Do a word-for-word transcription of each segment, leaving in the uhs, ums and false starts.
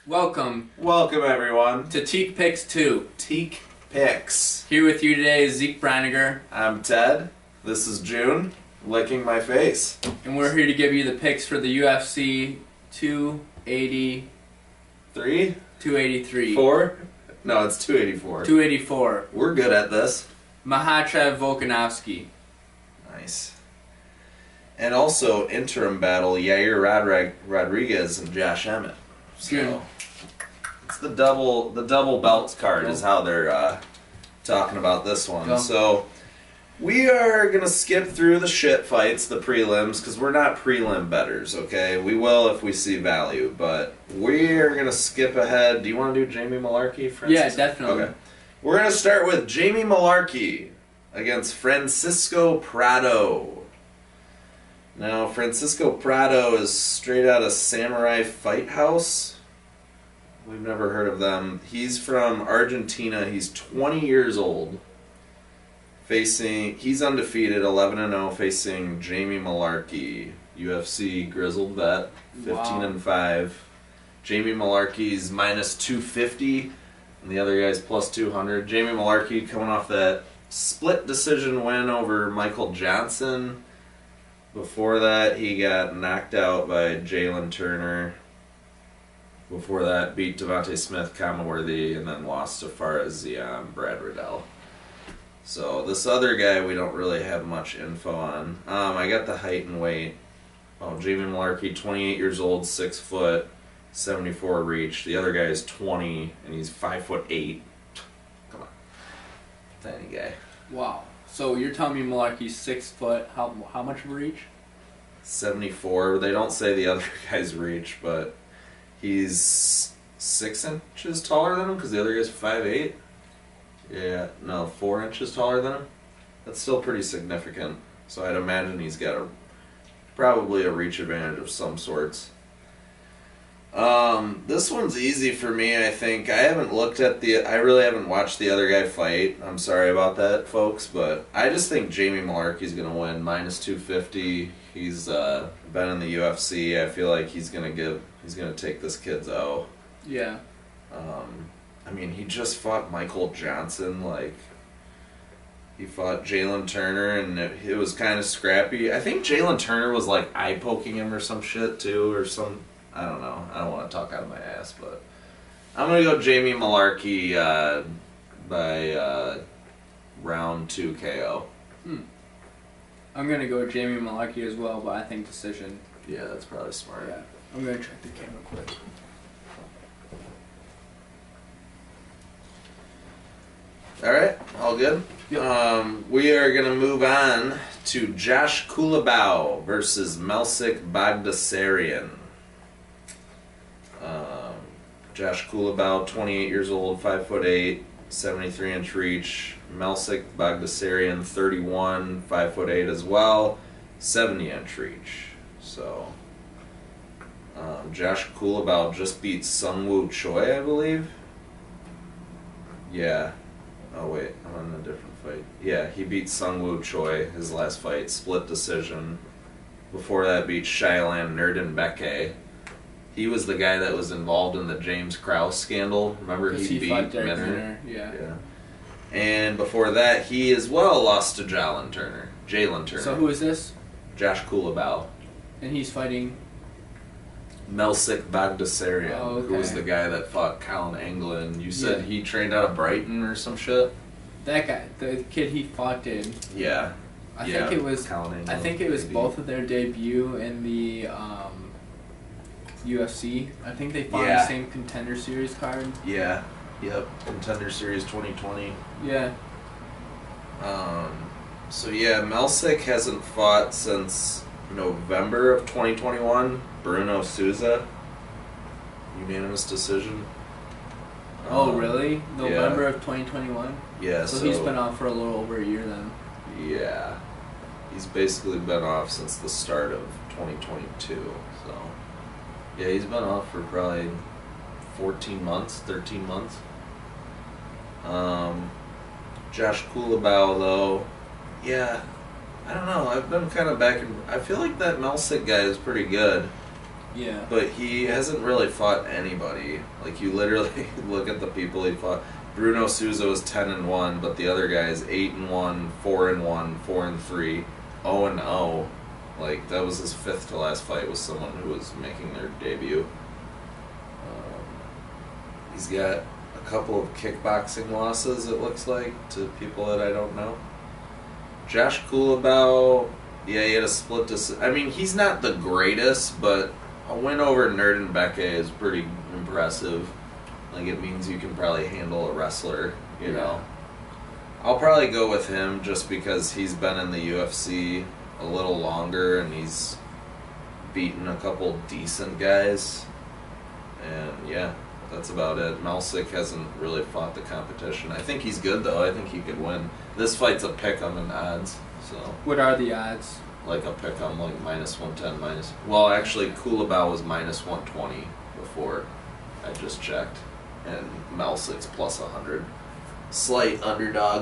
Welcome. Welcome, everyone. To Teke Picks two. Teke Picks. Here with you today is Zeke Breiniger. I'm Ted. This is June, licking my face. And we're here to give you the picks for the U F C two eighty... Three? two eighty-three. Four? No, it's two eighty-four. two eighty-four. We're good at this. Makhachev, Volkanovski. Nice. And also, interim battle, Yair Rodriguez, Rodriguez and Josh Emmett. So, Good. it's the double the double belts card Go. is how they're uh, talking about this one. Go. So, we are going to skip through the shit fights, the prelims, because we're not prelim bettors, okay? We will if we see value, but we're going to skip ahead. Do you want to do Jamie Malarkey, Francisco? Yeah, definitely. Okay. We're going to start with Jamie Malarkey against Francisco Prado. Now, Francisco Prado is straight out of Samurai Fight House. We've never heard of them. He's from Argentina. He's twenty years old. Facing, he's undefeated, eleven and oh, facing Jamie Malarkey, U F C grizzled vet, fifteen and five. Jamie Malarkey's minus two fifty, and the other guy's plus two hundred. Jamie Malarkey coming off that split decision win over Michael Johnson. Before that, he got knocked out by Jalen Turner. Before that, beat Devontae Smith, Kamaworthy, and then lost to Faraz Ziam, Brad Riddell. So this other guy we don't really have much info on. Um, I got the height and weight. Oh, Jamie Malarkey, twenty-eight years old, six foot, seventy-four reach. The other guy is twenty, and he's five foot eight. Come on, tiny guy. Wow. So you're telling me Malarkey's six foot, how how much of a reach? seventy-four. They don't say the other guy's reach, but he's six inches taller than him because the other guy's five eight. Yeah, no, four inches taller than him. That's still pretty significant. So I'd imagine he's got a probably a reach advantage of some sorts. Um, this one's easy for me, I think. I haven't looked at the... I really haven't watched the other guy fight. I'm sorry about that, folks, but I just think Jamie Malarkey's going to win. minus two fifty. He's uh, been in the U F C. I feel like he's going to give... He's going to take this kid's O. Yeah. Um, I mean, he just fought Michael Johnson, like... He fought Jalen Turner, and it, it was kind of scrappy. I think Jalen Turner was, like, eye-poking him or some shit, too, or some... I don't know. I don't want to talk out of my ass, but I'm going to go Jamie Malarkey uh, by uh, round two K O. Hmm. I'm going to go Jamie Malarkey as well, but I think decision. Yeah, that's probably smart. Yeah. I'm going to check the camera quick. All right, all good? Yep. Um, we are going to move on to Josh Kulabau versus Melsik Bagdasaryan. Um, Josh Kulabau, twenty-eight years old, five foot eight, seventy-three inch reach. Melsik Bagdasaryan, thirty-one, five foot eight as well, seventy inch reach. So, um, Josh Kulabau just beat Sungwoo Choi, I believe. Yeah. Oh wait, I'm on a different fight. Yeah, he beat Sungwoo Choi his last fight, split decision. Before that, beat Shailan Nerdenbeke. He was the guy that was involved in the James Krause scandal. Remember, he, he beat fought Derek Minner. Minner, yeah. yeah. And before that, he as well lost to Jalen Turner. Jalen Turner. So who is this? Josh Kulabau. And he's fighting... Melsik Bagdasaryan, Oh, okay. who was the guy that fought Colin Anglin. You said Yeah. he trained out of Brighton or some shit? That guy, the kid he fought did. Yeah. I yeah, think it was. Colin Anglin, I think it was maybe. both of their debut in the um, U F C. I think they fought on Yeah. the same Contender Series card. Yeah. Yep. Contender Series twenty twenty. Yeah. Um. So yeah, Melsik hasn't fought since November of twenty twenty-one. Bruno Souza. Unanimous decision. Oh Um, really? November yeah. of twenty twenty-one. Yeah. So, So, he's been off for a little over a year then. Yeah. He's basically been off since the start of twenty twenty-two. So yeah, he's been off for probably fourteen months, thirteen months. Um, Josh Kulabau though, yeah, I don't know. I've been kind of back and I feel like that Melsik guy is pretty good. Yeah. But he hasn't really fought anybody. Like, you literally look at the people he fought. Bruno Souza was ten and one, but the other guys eight and one, four and one, four and three, zero and zero. Like, that was his fifth to last fight with someone who was making their debut. Um, he's got a couple of kickboxing losses, it looks like, to people that I don't know. Josh Kulabau, yeah, he had a split decision. I mean, he's not the greatest, but a win over Nerdenbeke is pretty impressive. Like, it means you can probably handle a wrestler, you Yeah. know. I'll probably go with him just because he's been in the U F C a little longer and he's beaten a couple decent guys. And, yeah, that's about it. Melsick hasn't really fought the competition. I think he's good, though. I think he could win. This fight's a pick-em in odds, so... What are the odds? Like a pick-em, like minus one ten, minus... Well, actually, Kulabau was minus one twenty before I just checked. And Melsick's plus one hundred. Slight underdog.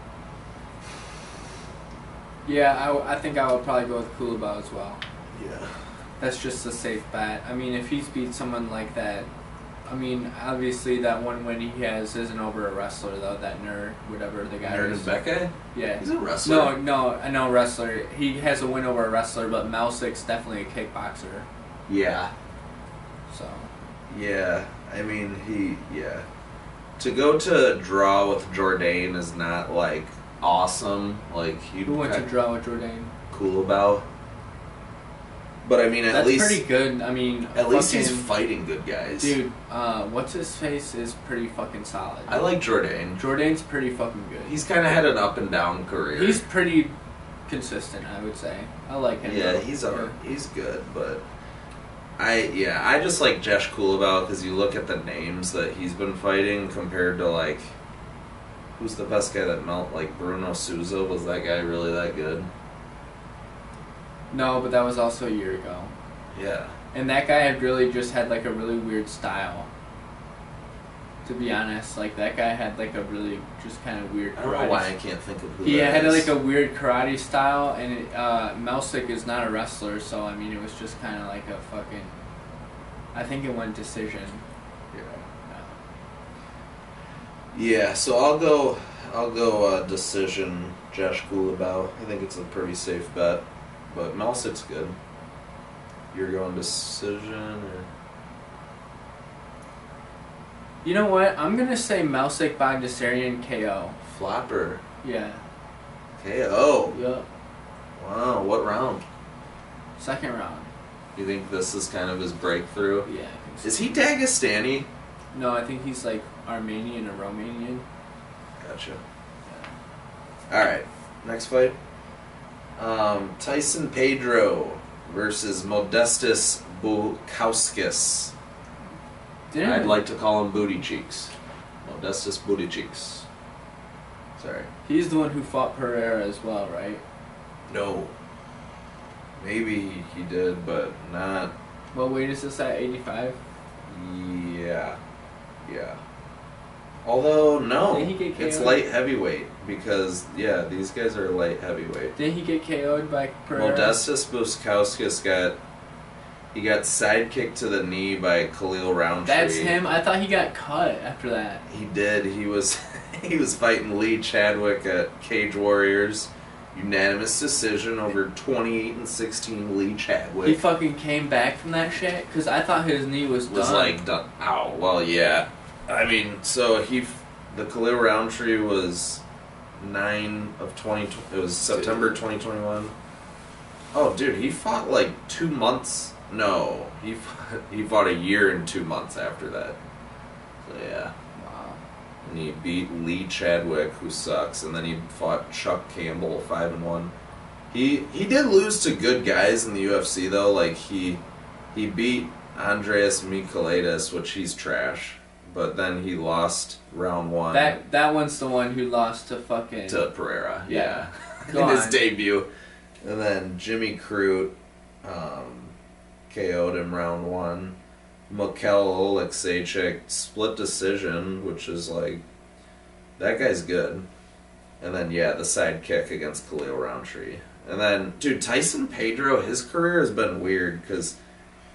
Yeah, I, w- I think I would probably go with Kulabau as well. Yeah. That's just a safe bet. I mean, if he's beat someone like that, I mean, obviously that one win he has isn't over a wrestler, though, that nerd, whatever the guy is. Nerdenbeke? Yeah. He's a wrestler. No, no, I know wrestler. He has a win over a wrestler, but Melsick's definitely a kickboxer. Yeah. So. Yeah. I mean, he... Yeah. To go to draw with Jourdain is not, like, awesome. Like, you Who went to draw with Jourdain? Kulabau. But, I mean, at That's least... pretty good. I mean, At least he's fucking- fighting good guys. Dude, uh, what's his face is pretty fucking solid. I like Jourdain. Jourdain's pretty fucking good. He's kind of had an up and down career. He's pretty consistent, I would say. I like him. Yeah, though. he's Yeah. alright. He's good, but I yeah, I just like Josh Kulabau because you look at the names that he's been fighting compared to like who's the best guy that melt like Bruno Souza. Was that guy really that good? No, but that was also a year ago. Yeah. And that guy had really just had like a really weird style. To be honest, like that guy had like a really just kind of weird. I don't know why I can't think of who He that had is. like a weird karate style, and it, uh, Melsick is not a wrestler, so I mean it was just kind of like a fucking. I think it went decision. Yeah. Yeah. Yeah, so I'll go. I'll go uh, decision. Josh Kulabau. I think it's a pretty safe bet, but Melsick's good. You're going decision or? You know what? I'm gonna say Melsick Bogdasarian K O. Flopper. Yeah. K O. Yup. Wow, what round? Second round. You think this is kind of his breakthrough? Yeah. I think so. Is he Dagestani? No, I think he's like Armenian or Romanian. Gotcha. Alright, next fight. Um, Tyson Pedro versus Modestus Bukauskis. Didn't I'd like to call him Booty Cheeks. Modestus Booty Cheeks. Sorry. He's the one who fought Pereira as well, right? No. Maybe he did, but not. What weight is this at? eighty-five? Yeah. Yeah. Although, no. Did he get K O'd? It's light heavyweight because, yeah, these guys are light heavyweight. Didn't he get K O'd by Pereira? Modestus Bukauskas got. He got sidekicked to the knee by Khalil Roundtree. That's him? I thought he got cut after that. He did. He was he was fighting Lee Chadwick at Cage Warriors. Unanimous decision over twenty-eight and sixteen Lee Chadwick. He fucking came back from that shit? Because I thought his knee was, was done. like done. Ow. Well, yeah. I mean, so he, the Khalil Roundtree was nine of twenty. It was September twenty twenty one. Oh, dude, he fought like two months. No, he fought, he fought a year and two months after that. So yeah. Wow. And he beat Lee Chadwick, who sucks, and then he fought Chuck Campbell, five and one. He he did lose to good guys in the U F C though. Like he he beat Andreas Michailidis, which he's trash. But then he lost round one. That that one's the one who lost to fucking... To Pereira, yeah. Yeah. Go In his on. debut. And then Jimmy Crute um, K O'd him round one. Mikel Oleksiejczuk split decision, which is like... That guy's good. And then, yeah, the side kick against Khalil Roundtree. And then, dude, Tyson Pedro, his career has been weird because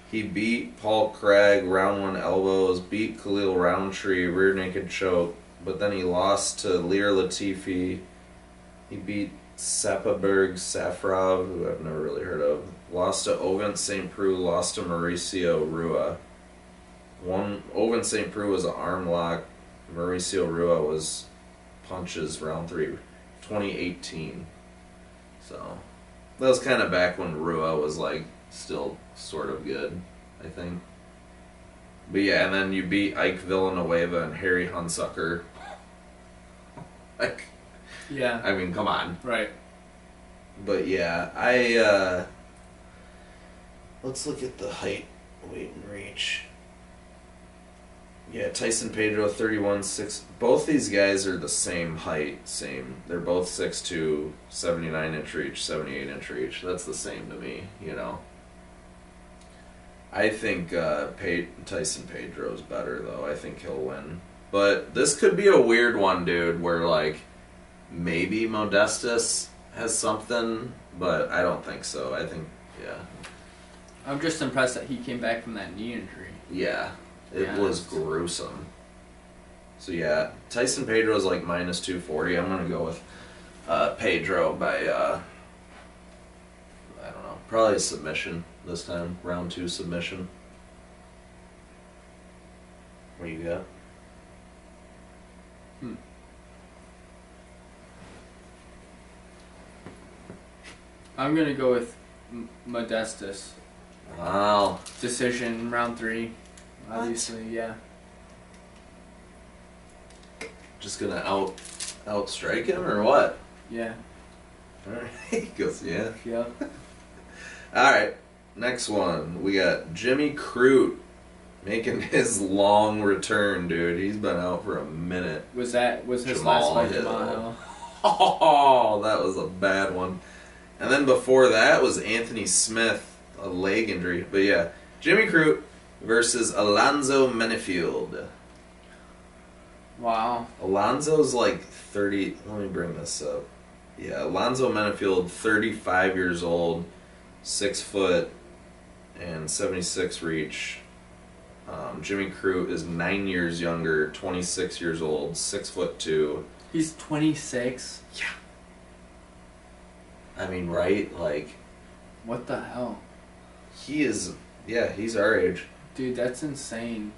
He beat Paul Craig, round one elbows, beat Khalil Roundtree, rear naked choke, but then he lost to Lear Latifi. He beat Sapaberg Safrov, who I've never really heard of. Lost to Ovin Saint Preux, lost to Mauricio Rua. One Ovin Saint Preux was an arm lock. Mauricio Rua was punches round three, twenty eighteen. So that was kind of back when Rua was like still sort of good, I think. But yeah, and then you beat Ike Villanueva and Harry Hunsucker. Like, yeah. I mean, come on. Right. But yeah, I, uh, let's look at the height, weight, and reach. Yeah, Tyson Pedro, thirty-one six. Both these guys are the same height, same. They're both six two, seventy-nine inch reach, seventy-eight inch reach. That's the same to me, you know. I think uh, Pe- Tyson Pedro's better, though. I think he'll win. But this could be a weird one, dude, where, like, maybe Modestus has something, but I don't think so. I think, yeah. I'm just impressed that he came back from that knee injury. Yeah. It Yeah, was gruesome. So yeah, Tyson Pedro is like minus two forty. I'm gonna go with uh, Pedro by uh, I don't know, probably a submission this time, round two submission. What do you got? Hmm. I'm gonna go with M- Modestus. Wow. Decision round three. What? Obviously, yeah. Just gonna out outstrike him or what? Yeah. Alright. He goes, yeah. Yeah. Alright. Next one. We got Jimmy Crute making his long return, dude. He's been out for a minute. Was that was his Jamal last fight, Hill. Jamal Hill? Oh, that was a bad one. And then before that was Anthony Smith, a leg injury. But yeah, Jimmy Crute versus Alonzo Menefield. Wow. Alonzo's like thirty. Let me bring this up. Yeah, Alonzo Menefield, thirty-five years old, six foot, and seventy-six reach. Um, Jimmy Crute is nine years younger, twenty-six years old, six foot two. He's twenty-six. Yeah. I mean, right? Like, What the hell? he is. Yeah, he's our age. Dude, that's insane.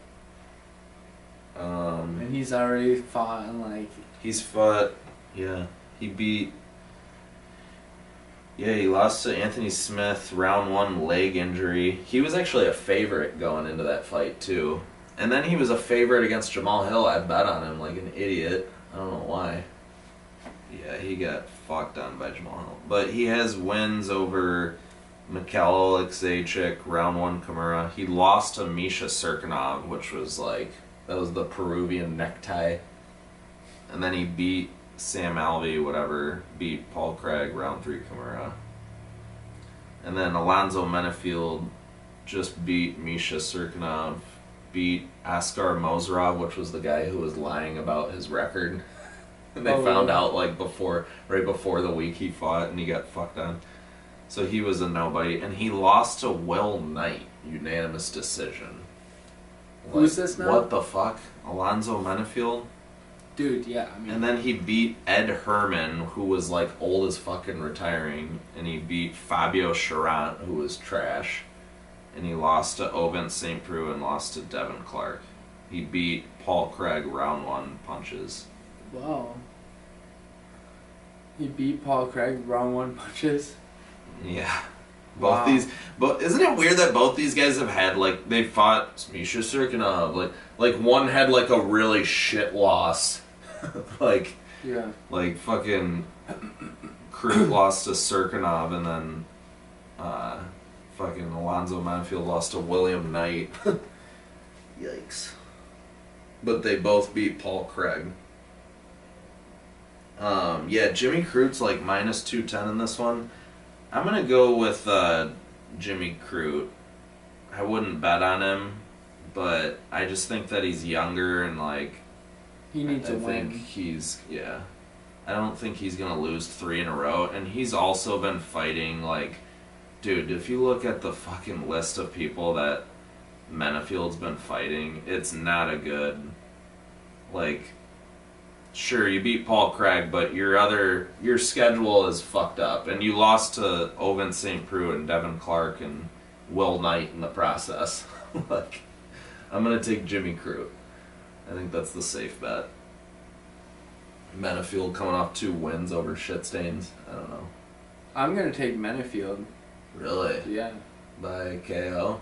Um, And he's already fought and like he's fought. Yeah, he beat. Yeah, he lost to Anthony Smith, round one leg injury. He was actually a favorite going into that fight too, and then he was a favorite against Jamal Hill. I bet on him like an idiot. I don't know why. Yeah, he got fucked on by Jamal Hill, but he has wins over Mikhail Alexeychik, round one Kimura. He lost to Misha Serkinov, which was like, that was the Peruvian necktie. And then he beat Sam Alvey, whatever, beat Paul Craig, round three Kimura. And then Alonzo Menefield just beat Misha Serkinov, beat Askar Mozarov, which was the guy who was lying about his record. And they Oh, found yeah. out like before, right before the week he fought, and he got fucked on. So he was a nobody, and he lost to Will Knight, unanimous decision. Who's this now? What the fuck? Alonzo Menefield? dude, yeah, I mean And then he beat Ed Herman, who was like old as fucking retiring, and he beat Fabio Charant, who was trash. And he lost to Ovin Saint Preux and lost to Devin Clark. He beat Paul Craig round one punches. wow. He beat Paul Craig round one punches. Yeah. Both Wow. these, but isn't it weird that both these guys have had like they fought Misha Serkinov, like like one had like a really shit loss, like Yeah. like fucking Crute lost to Serkinov, and then uh, fucking Alonzo Menefield lost to William Knight. Yikes! But they both beat Paul Craig. Um, yeah, Jimmy Crute's like minus two ten in this one. I'm gonna go with uh, Jimmy Crute. I wouldn't bet on him, but I just think that he's younger and like He needs I to think win. he's yeah. I don't think he's gonna lose three in a row, and he's also been fighting like dude, if you look at the fucking list of people that Menifield's been fighting, it's not a good, like, sure, you beat Paul Craig, but your other, your schedule is fucked up, and you lost to Ovince Saint Preux and Devin Clark and Will Knight in the process. Like, I'm gonna take Jimmy Crute. I think that's the safe bet. Menifield coming off two wins over shit stains. I don't know. I'm gonna take Menifield. Really? Yeah. By K O?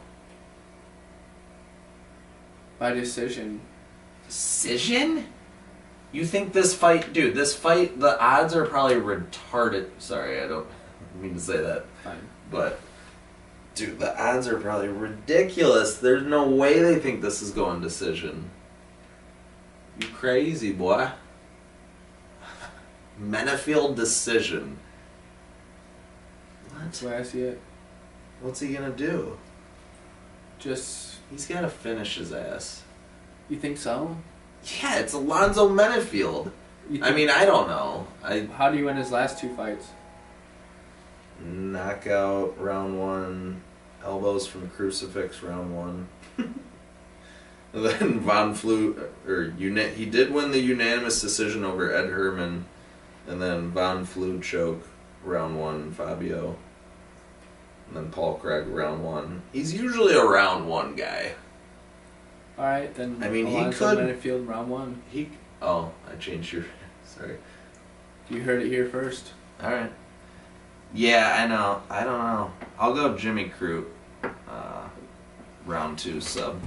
By decision. Decision? You think this fight... Dude, this fight, the odds are probably retarded. Sorry, I don't mean to say that. Fine. But, dude, the odds are probably ridiculous. There's no way they think this is going decision. You crazy, boy. Menifield decision. What? That's the way I see it. What's he gonna do? Just... He's gotta finish his ass. You think so? Yeah, it's Alonzo Menifield. You I think- mean, I don't know. I How do you win his last two fights? knockout round one, elbows from crucifix round one. And then Von Flue, or uni- he did win the unanimous decision over Ed Herman, and then Von Flue choke round one, Fabio, and then Paul Craig round one. He's usually a round one guy. All right, then. I mean, he Alonzo could- Menifield round one. He oh, I changed your sorry. You heard it here first. All right. Yeah, I know. I don't know. I'll go Jimmy Crute, uh, round two sub.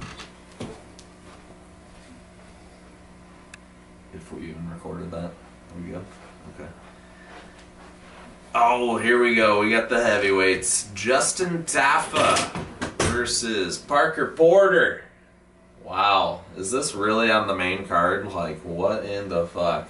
If we even recorded that. There we go. Okay. Oh, here we go. We got the heavyweights. Justin Tafa versus Parker Porter. Wow. Is this really on the main card? Like, what in the fuck?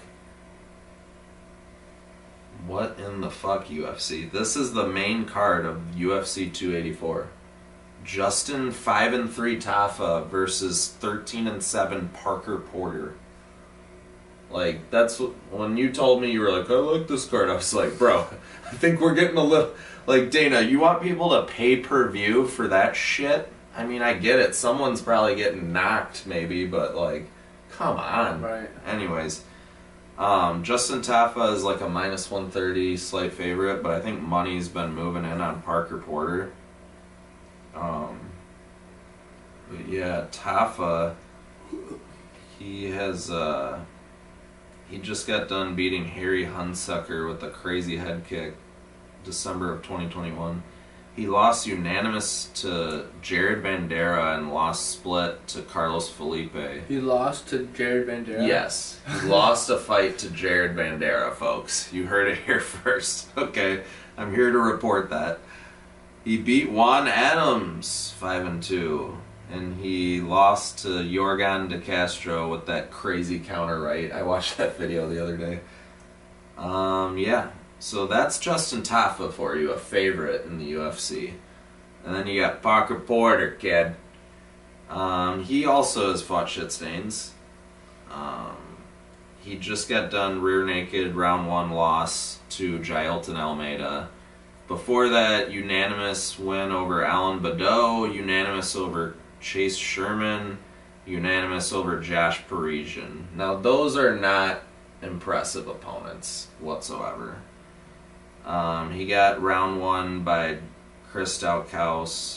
What in the fuck, U F C? This is the main card of U F C two eighty-four. Justin five and three Tafa versus thirteen and seven Parker Porter. Like, that's what, when you told me, you were like, I like this card, I was like, bro, I think we're getting a little, like, Dana, you want people to pay per view for that shit? I mean, I get it, someone's probably getting knocked, maybe, but, like, come on. Right. Anyways, um, Justin Tafa is like a minus one thirty slight favorite, but I think money's been moving in on Parker Porter. Um, but yeah, Tafa, he has, uh, he just got done beating Harry Hunsucker with a crazy head kick December of twenty twenty-one. He lost unanimous to Jared Bandera and lost split to Carlos Felipe. He lost to Jared Bandera? Yes. He lost a fight to Jared Bandera, folks. You heard it here first. Okay. I'm here to report that. He beat Juan Adams five and two. And he lost to Yorgan De Castro with that crazy counter right. I watched that video the other day. Um, yeah. So that's Justin Tafa for you, a favorite in the U F C. And then you got Parker Porter, kid. Um, he also has fought shit stains. Um, he just got done rear naked, round one loss to Jailton Almeida. Before that, unanimous win over Alan Badeau, unanimous over Chase Sherman, unanimous over Josh Parisian. Now, those are not impressive opponents whatsoever. Um, he got round one by Chris Stautkaus.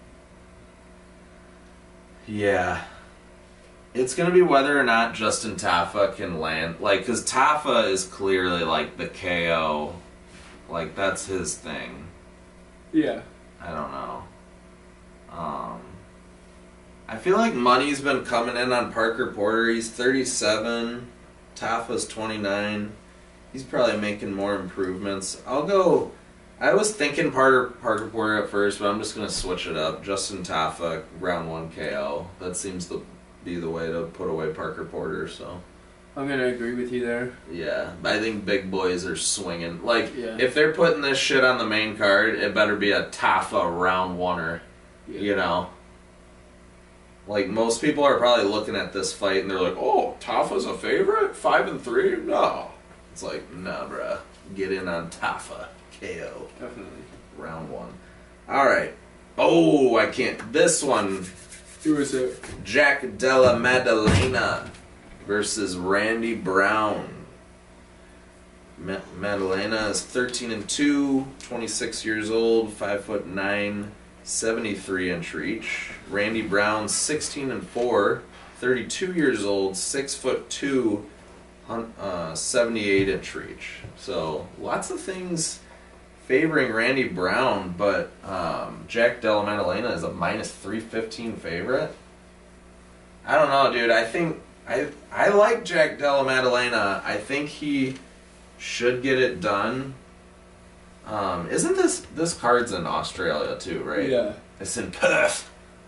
Yeah. It's going to be whether or not Justin Tafa can land. Like, because Tafa is clearly, like, the K O. Like, that's his thing. Yeah. I don't know. Um, I feel like money's been coming in on Parker Porter. He's thirty-seven. Tafa's twenty-nine. He's probably making more improvements. I'll go... I was thinking Parker, Parker Porter at first, but I'm just going to switch it up. Justin Tafa, round one K O. That seems to be the way to put away Parker Porter, so... I'm going to agree with you there. Yeah, I think big boys are swinging. Like, Yeah. if they're putting this shit on the main card, it better be a Tafa round oneer, Yeah. you know? Like, most people are probably looking at this fight and they're like, oh, Tafa's a favorite? Five and three? No. It's like, nah, bruh. Get in on Tafa. K O. Definitely. Round one. All right. Oh, I can't. This one. Who is it? Jack Della Maddalena versus Randy Brown. Ma- Maddalena is thirteen and two, twenty-six years old, five foot nine, seventy-three inch reach. Randy Brown, sixteen and four, thirty-two years old, six foot two, uh, seventy-eight inch reach. So lots of things favoring Randy Brown, but um, Jack Della Maddalena is a minus three fifteen favorite. I don't know, dude. I think I I like Jack Della Maddalena. I think he should get it done. Um, isn't this this card's in Australia too, right? Yeah. It's in Perth.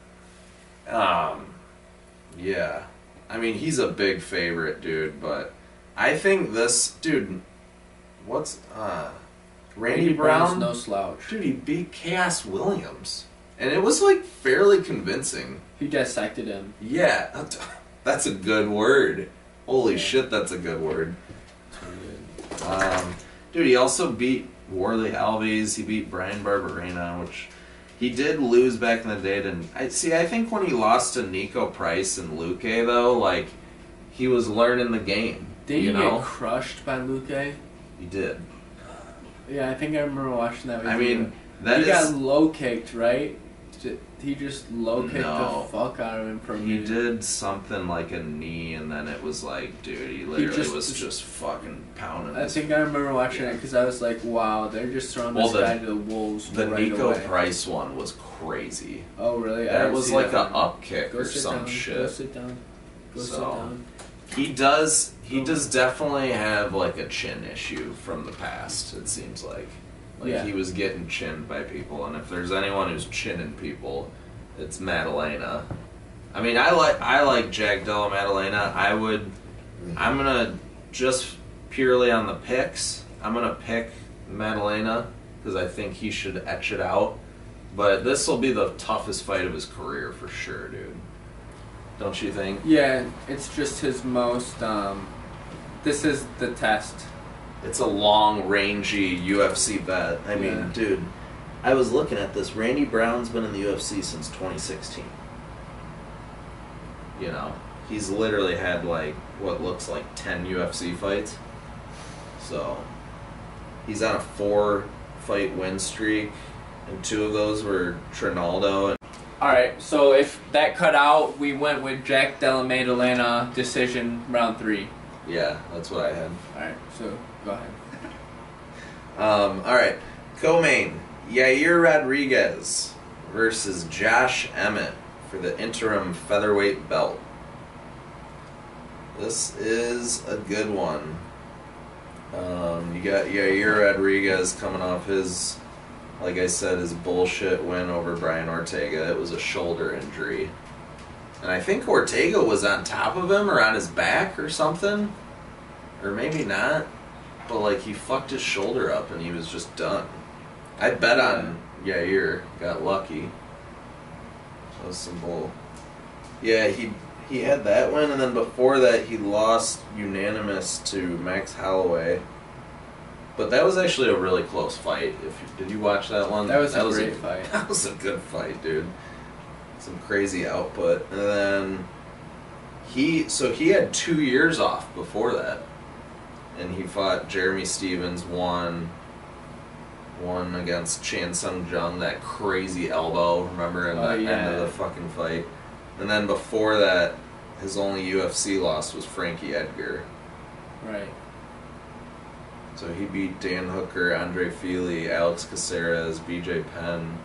Um, yeah. I mean, he's a big favorite, dude. But I think this dude. What's uh. Randy, Randy Brown, Brown's no slouch. Dude, he beat Chaos Williams. And it was, like, fairly convincing. He dissected him. Yeah, that's a good word. Holy yeah. shit, that's a good word. That's good. Um, dude, he also beat Warley Alves. He beat Brian Barberena, which he did lose back in the day. And I see, I think when he lost to Nico Price and Luque, though, like, he was learning the game. Did you he know? get crushed by Luque? He did. Yeah, I think I remember watching that video. I mean, that he is... got low kicked, right? He just low kicked No. the fuck out of him for a He minute. did something like a knee, and then it was like, dude, he literally just- was just fucking pounding. I his- think I remember watching Yeah. it because I was like, wow, they're just throwing Well, this the- guy to the wolves The right Nico away. Price one was crazy. Oh, really? I That didn't was see like that a one. up kick Go or sit some down. shit. Go sit down. Go sit So, down. He does. He does definitely have like a chin issue from the past. It seems like, like Yeah. he was getting chinned by people, and if there's anyone who's chinning people, it's Maddalena. I mean, I like I like Jack Della Maddalena. I would. I'm gonna just purely on the picks. I'm gonna pick Maddalena because I think he should etch it out. But this will be the toughest fight of his career for sure, dude. Don't you think? Yeah, it's just his most. Um, this is the test. It's a long, rangy U F C bet. I mean, Yeah. dude, I was looking at this. Randy Brown's been in the U F C since twenty sixteen. You know, he's literally had like what looks like ten U F C fights. So, he's on a four-fight win streak, and two of those were Trinaldo. And Alright, so if that cut out, we went with Jack Della Maddalena decision round three. yeah, that's what I had. Alright, so go ahead. Um, all right, co-main Yair Rodriguez versus Josh Emmett for the interim featherweight belt. This is a good one. Um, you got Yair Rodriguez coming off his, like I said, his bullshit win over Brian Ortega. It was a shoulder injury. And I think Ortega was on top of him or on his back or something. Or maybe not. But, like, he fucked his shoulder up and he was just done. I bet on Yair. Got lucky. That was some bull. Yeah, he he had that one, and then before that he lost unanimous to Max Holloway. But that was actually a really close fight. If you, did you watch that one? That was that a was great a, fight. That was a good fight, dude. Some crazy output. And then he so he had two years off before that. And he fought Jeremy Stevens, won one against Chan Sung Jung, that crazy elbow, remember, in the Oh, end yeah. of the fucking fight. And then before that, his only U F C loss was Frankie Edgar. Right. So he beat Dan Hooker, Andre Feely, Alex Caceres, B J Penn.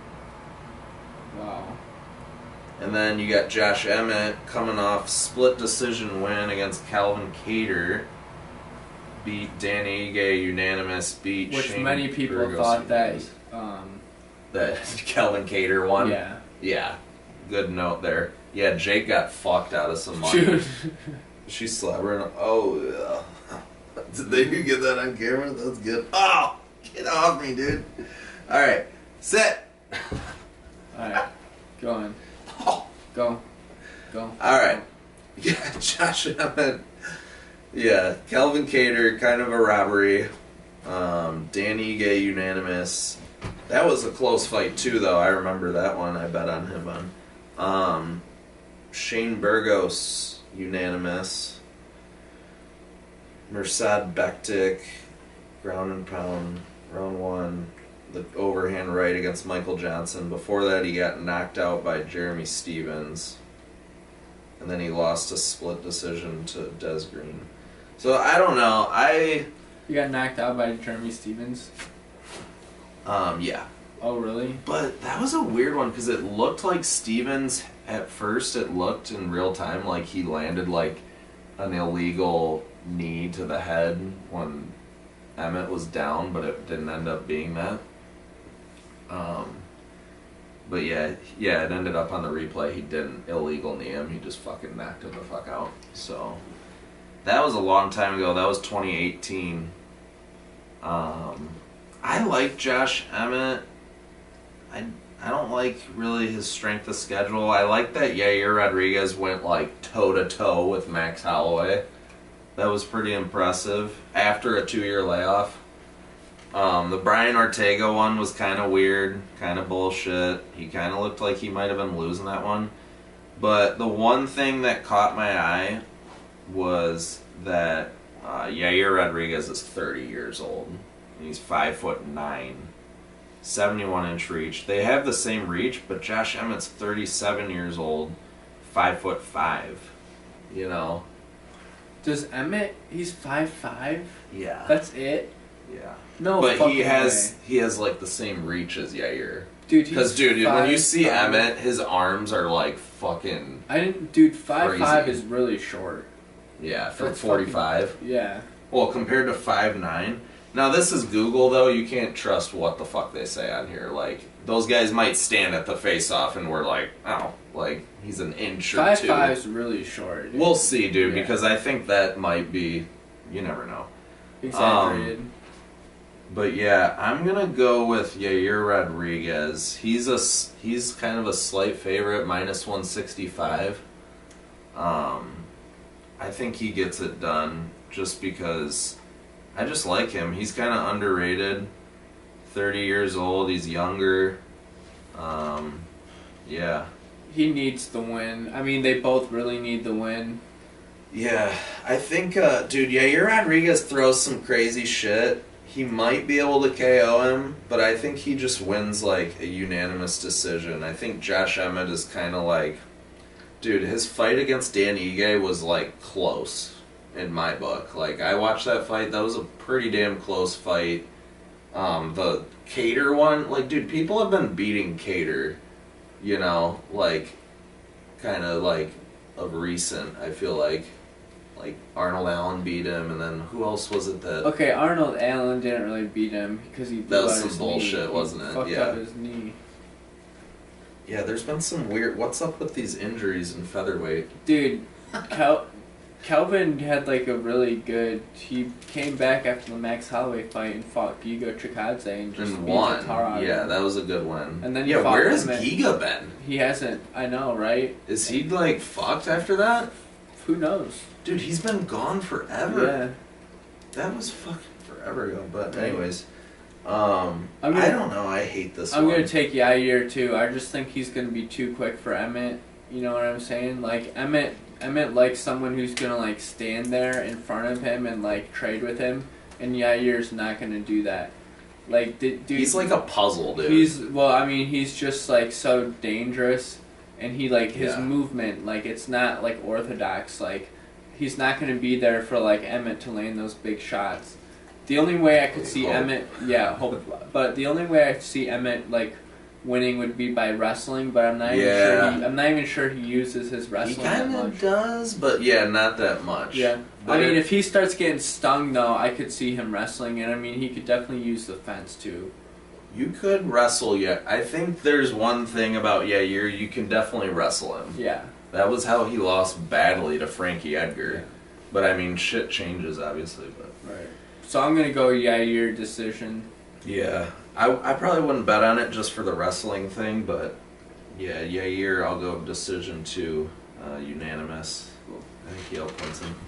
Wow. And then you got Josh Emmett coming off split decision win against Calvin Cater. Beat Danny Ige unanimous. Beat Which Shane many people Burgos thought that. unanimous. Um, That Calvin Cater won. yeah. Yeah. Good note there. Yeah, Jake got fucked out of some money. Dude. She's slobbering. Oh yeah. Did they get that on camera? That's good. Oh, get off me, dude. All right, sit. Alright. Go on. Oh. Go. Go. All right. Yeah, Josh Emmett. Yeah, Calvin Cater, kind of a robbery. Um, Danny Ige unanimous. That was a close fight too, though. I remember that one. I bet on him on. Um, Shane Burgos, unanimous. Mirsad Bektik, ground and pound, round one. The overhand right against Michael Johnson. Before that, he got knocked out by Jeremy Stevens. And then he lost a split decision to Des Green. So, I don't know. I... You got knocked out by Jeremy Stevens? Um, yeah. Oh, really? But that was a weird one because it looked like Stevens, at first it looked in real time like he landed like an illegal knee to the head when Emmett was down, but it didn't end up being that. Um, but yeah, yeah, it ended up on the replay. He didn't illegal knee him. He just fucking knocked him the fuck out. So that was a long time ago. That was twenty eighteen. Um, I like Josh Emmett. I, I don't like really his strength of schedule. I like that Yair Rodriguez went like toe to toe with Max Holloway. That was pretty impressive after a two-year layoff. Um, the Brian Ortega one was kind of weird, kind of bullshit. He kind of looked like he might have been losing that one. But the one thing that caught my eye was that uh, Yair Rodriguez is thirty years old. He's five foot nine, seventy-one inch reach. They have the same reach, but Josh Emmett's thirty-seven years old, five foot five. You know. Does Emmett? He's five five. Yeah. That's it. Yeah. No, but he has way. he has like the same reach as Yair. Dude, because dude, five, when you see five. Emmett, his arms are like fucking. I didn't, dude. Five crazy. five is really short. Yeah, for forty-five. Yeah. Well, compared to five nine. Now this is Google though. You can't trust what the fuck they say on here. Like those guys might stand at the face-off and we're like, oh, like he's an inch or five, two. Five five is really short. Dude. We'll see, dude, yeah. because I think that might be. You never know. Exaggerated. Um, But yeah, I'm gonna go with Yair Rodriguez. He's a he's kind of a slight favorite, minus one sixty-five. Um, I think he gets it done just because I just like him. He's kind of underrated. Thirty years old. He's younger. Um, yeah. He needs the win. I mean, they both really need the win. Yeah, I think, uh, dude, Yair Rodriguez throws some crazy shit. He might be able to K O him, but I think he just wins, like, a unanimous decision. I think Josh Emmett is kind of like... Dude, his fight against Dan Ige was, like, close in my book. Like, I watched that fight. That was a pretty damn close fight. Um, the Cater one, like, dude, people have been beating Cater, you know, like, kind of, like, of recent, I feel like. Like, Arnold Allen beat him, and then who else was it that... Okay, Arnold Allen didn't really beat him because he... That was some bullshit, wasn't it? He fucked yeah. up his knee. Yeah, there's been some weird... What's up with these injuries in featherweight? Dude, Cal- Calvin had, like, a really good... He came back after the Max Holloway fight and fought Giga Chikadze and just and beat won. the tar out of Yeah, him. that was a good win. And then yeah, fought where has him at- Giga been? He hasn't... I know, right? Is he, like, fucked after that? Who knows? Dude, he's been gone forever. Yeah. That was fucking forever ago. But anyways, um, I'm gonna, I don't know. I hate this I'm one. going to take Yair, too. I just think he's going to be too quick for Emmett. You know what I'm saying? Like, Emmett Emmett likes someone who's going to, like, stand there in front of him and, like, trade with him. And Yair's not going to do that. Like, dude... He's like a puzzle, dude. He's, well, I mean, he's just, like, so dangerous. And he, like, his Yeah. movement, like, it's not, like, orthodox. Like, he's not going to be there for, like, Emmett to land those big shots. The only way I could see Hope. Emmett, yeah, hope, but the only way I could see Emmett, like, winning would be by wrestling, but I'm not Yeah. even sure he, I'm not even sure he uses his He wrestling that kind much. of does, but yeah, not that much. Yeah. But I mean, it- if he starts getting stung, though, I could see him wrestling, and I mean, he could definitely use the fence, too. You could wrestle, yeah. I think there's one thing about Yair, you can definitely wrestle him. Yeah. That was how he lost badly to Frankie Edgar. But I mean, shit changes, obviously. But Right. So I'm going to go Yair decision. yeah, I, I probably wouldn't bet on it just for the wrestling thing, but yeah, Yair, I'll go decision two, uh, unanimous. I think he outpoints him.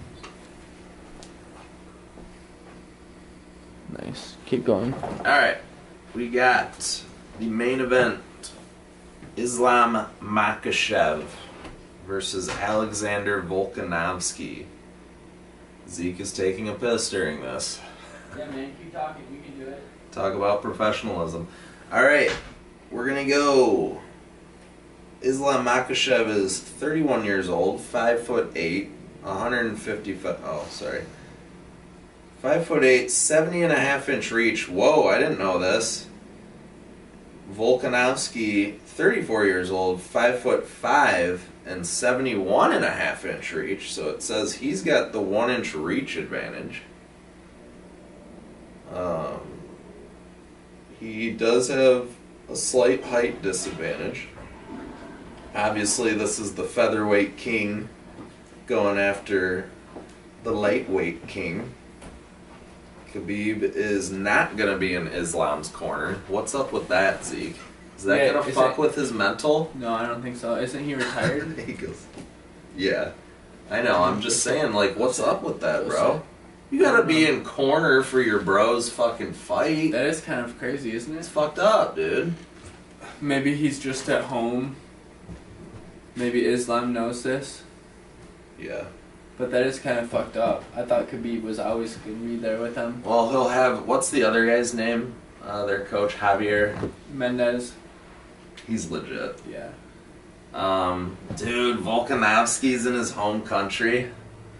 Nice. Keep going. All right, we got The main event, Islam Makhachev versus Alexander Volkanovski. Zeke is taking a piss during this. Yeah, man, keep talking. You can do it. Talk about professionalism. All right, we're going to go. Islam Makhachev is thirty-one years old, five foot eight, one hundred fifty-five. Oh, sorry. five foot eight, seventy and a half inch reach. Whoa, I didn't know this. Volkanovski, thirty-four years old, five foot five, and seventy-one and a half inch reach. So it says he's got the one inch reach advantage. Um, he does have a slight height disadvantage. Obviously, this is the featherweight king going after the lightweight king. Khabib is not going to be in Islam's corner. What's up with that, Zeke? Is that Yeah, going to is fuck it- with his mental? No, I don't think so. Isn't he retired? He goes, yeah. I know, I'm just saying, like, what's up with that, bro? You gotta be in corner for your bro's fucking fight. That is kind of crazy, isn't It's it? fucked up, dude. Maybe he's just at home. Maybe Islam knows this. Yeah. But that is kind of fucked up. I thought Khabib was always going to be there with them. Well, he'll have, what's the other guy's name? Uh, their coach, Javier. Mendez. He's legit. Yeah. Um, dude, Volkanovski's in his home country.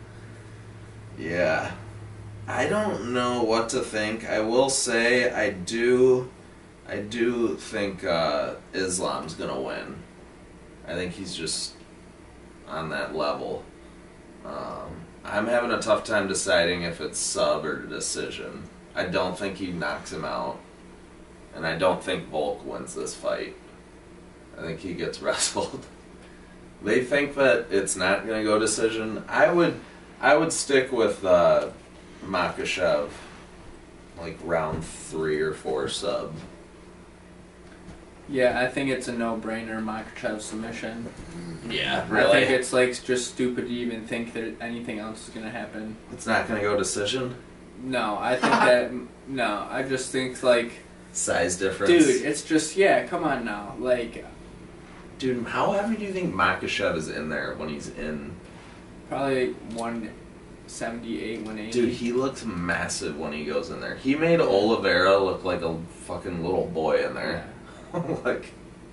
Yeah. I don't know what to think. I will say I do I do think uh, Islam's gonna win. I think he's just on that level. Um, I'm having a tough time deciding if it's sub or decision. I don't think he knocks him out. And I don't think Volk wins this fight. I think he gets wrestled. They think that it's not going to go decision. I would I would stick with uh, Makhachev, like round three or four sub. Yeah, I think it's a no-brainer Makhachev submission. Yeah, I think it's like just stupid to even think that anything else is going to happen. It's not going to go decision? No, I think that... No, I just think like... Size difference? Dude, it's just... Yeah, come on now. Like... Dude, how heavy do you think Makhachev is in there when he's in? Probably one seventy-eight, one eighty. Dude, he looks massive when he goes in there. He made Oliveira look like a fucking little boy in there. Yeah. Like,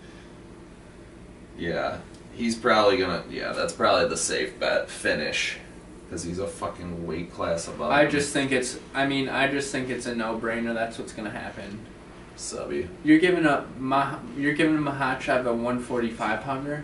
yeah, he's probably gonna, yeah, that's probably the safe bet, finish, because he's a fucking weight class above I him. just think it's... I mean, I just think it's a no-brainer. That's what's going to happen. Subby. You're giving a... Mah- you're giving Makhachev a one forty-five pounder?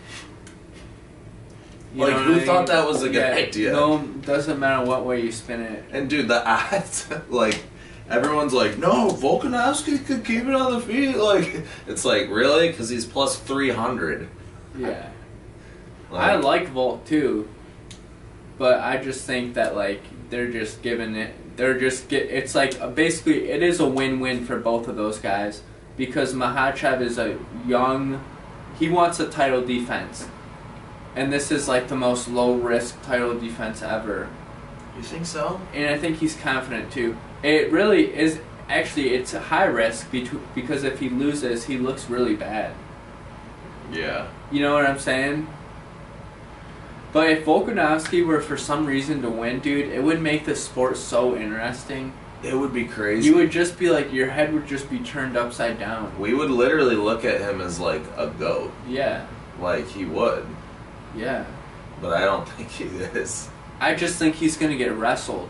You Like, know what who I mean? thought that was a good Yeah, idea? No, doesn't matter what way you spin it. And dude, the odds, like, everyone's like, no, Volkanovski could keep it on the feet, like, it's like, really? Because he's plus three hundred. Yeah. Like, I like Volk too, but I just think that like they're just giving it. They're just get. It's like a, basically it is a win-win for both of those guys because Makhachev is a young. He wants a title defense, and this is like the most low-risk title defense ever. You think so? And I think he's confident too. It really is. Actually, it's a high risk betw- because if he loses, he looks really bad. Yeah. You know what I'm saying? But if Volkanovski were for some reason to win, dude, it would make the sport so interesting. It would be crazy. You would just be like, your head would just be turned upside down. We would literally look at him as like a goat. Yeah. Like he would. Yeah. But I don't think he is. I just think he's going to get wrestled.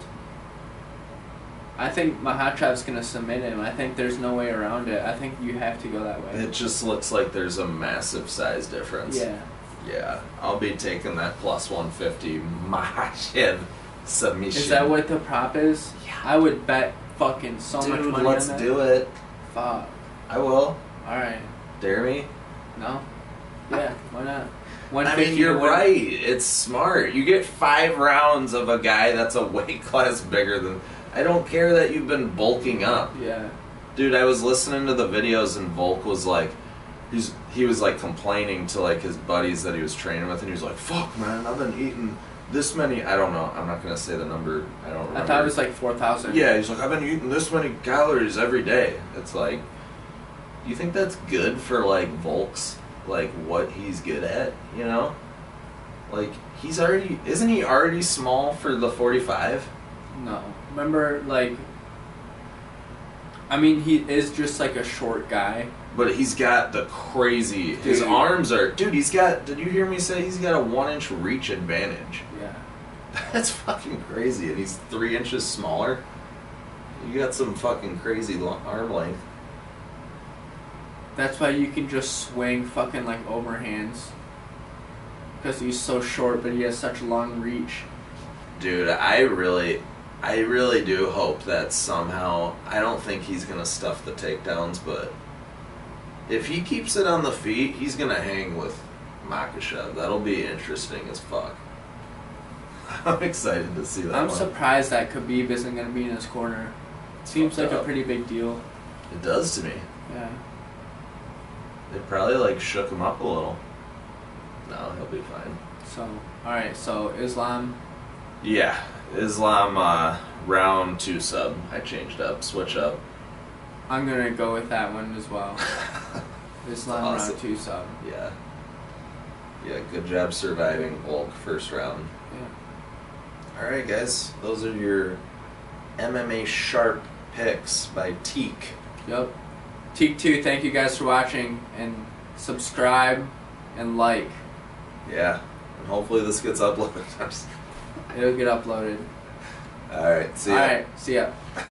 I think Makhachev's going to submit him. I think there's no way around it. I think you have to go that way. It just looks like there's a massive size difference. Yeah. Yeah. I'll be taking that plus one fifty Makhachev submission. Is that what the prop is? Yeah. I would bet fucking so Dude, much money let's on that. do it. Fuck. I will. Alright. Dare me? No? Yeah, why not? I mean, you're right. It's smart. You get five rounds of a guy that's a weight class bigger than... I don't care that you've been bulking up. Yeah. Dude, I was listening to the videos and Volk was like... He's, he was like complaining to like his buddies that he was training with and he was like, fuck man, I've been eating this many... I don't know. I'm not going to say the number. I don't remember. I thought it was like four thousand. Yeah, he's like, I've been eating this many calories every day. It's like... Do you think that's good for like Volk's, like what he's good at? You know, like he's already isn't he already small for the forty-five? No, remember like. I mean, he is just like a short guy. But he's got the crazy. Dude. His arms are. Dude, he's got. Did you hear me say he's got a one inch reach advantage? Yeah. That's fucking crazy. And he's three inches smaller. You got some fucking crazy long arm length. That's why you can just swing fucking like overhands. Because he's so short, but he has such long reach. Dude, I really. I really do hope that somehow. I don't think he's going to stuff the takedowns, but. If he keeps it on the feet, he's going to hang with Makhachev. That'll be interesting as fuck. I'm excited to see that I'm one. surprised that Khabib isn't going to be in his corner. Seems like up. a pretty big deal. It does to me. Yeah. They probably like shook him up a little. No, he'll be fine. So, alright, so Islam. Yeah, Islam uh, round two sub. I changed up, switch up. I'm going to go with that one as well. Islam awesome. round two sub. Yeah. Yeah, good job surviving Volk first round. Yeah. Alright guys, those are your M M A sharp picks by Teke. Yep. Teke two, thank you guys for watching, and subscribe and like. Yeah, and hopefully this gets uploaded. It'll get uploaded. Alright, see ya. Alright, see ya.